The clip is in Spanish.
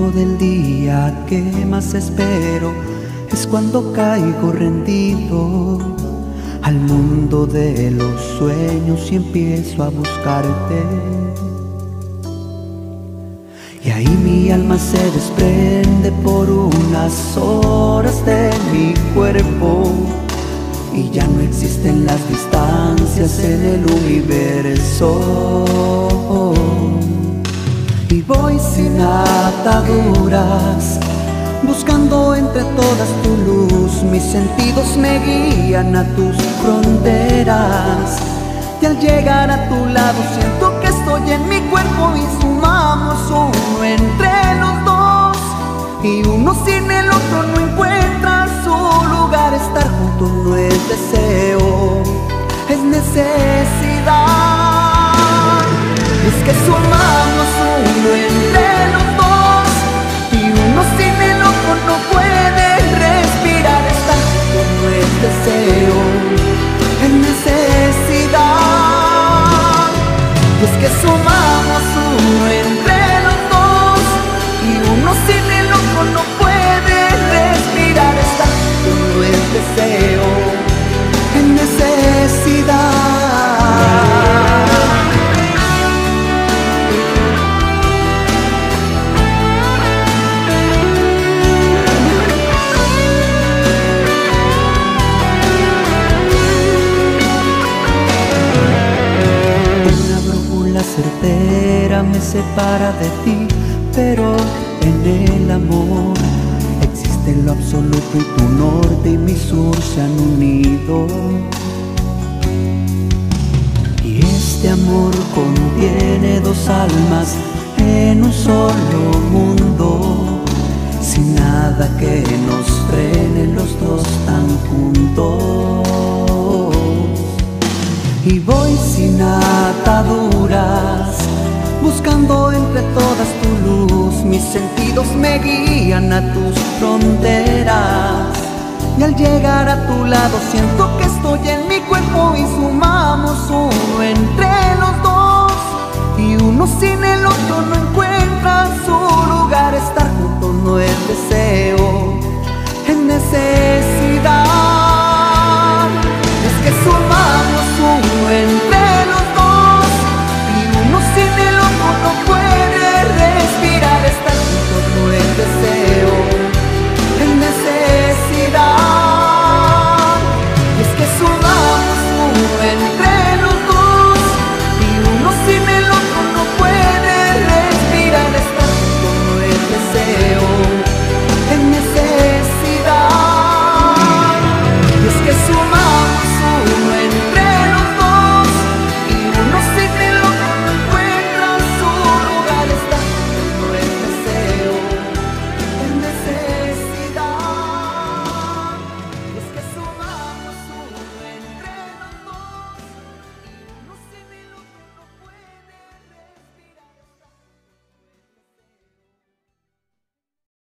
momento del día que más espero es cuando caigo rendido al mundo de los sueños y empiezo a buscarte. Y ahí mi alma se desprende por unas horas de mi cuerpo y ya no existen las distancias en el universo. Y voy sin ataduras, buscando entre todas tu luz. Mis sentidos me guían a tus fronteras, y al llegar a tu lado siento que estoy en mi cuerpo y sumamos uno entre los dos, y uno sin el otro no encuentra su lugar. Estar juntos no es deseo, es necesidad. Es que sumamos uno entre los dos, y uno sin el otro no puede respirar. Estar juntos no es deseo, es necesidad. Y es que sumamos uno entre los dos, y uno sin el otro no puede respirar. Estar juntos no es deseo, es necesidad. Certera me separa de ti, pero en el amor existe lo absoluto y tu norte y mi sur se han unido. Y este amor contiene dos almas en un solo mundo, sin nada que nos frene, los dos tan juntos. Y voy sin ataduras, buscando entre todas tu luz. Mis sentidos me guían a tus fronteras, y al llegar a tu lado siento que estoy en mi cuerpo y sumamos uno entre los dos, y uno sin el otro no encuentra su lugar.